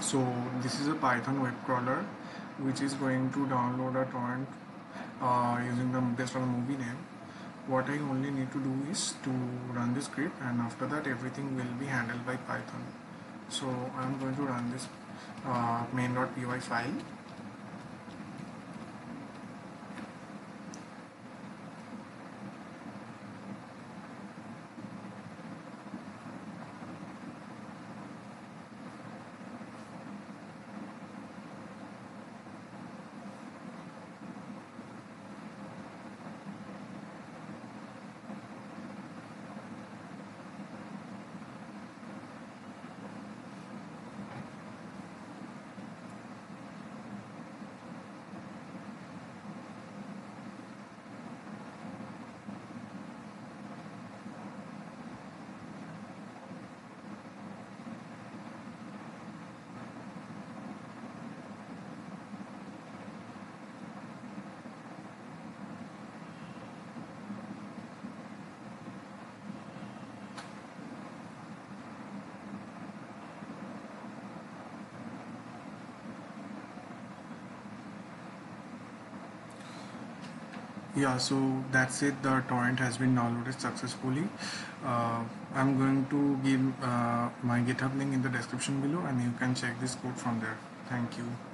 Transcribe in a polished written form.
So this is a Python web crawler which is going to download a torrent using the based on a movie name. What I only need to do is to run the script, and after that everything will be handled by Python. So I'm going to run this main.py file. Yeah, so that's it. The torrent has been downloaded successfully. Uh, I'm going to give my GitHub link in the description below, and you can check this code from there. Thank you.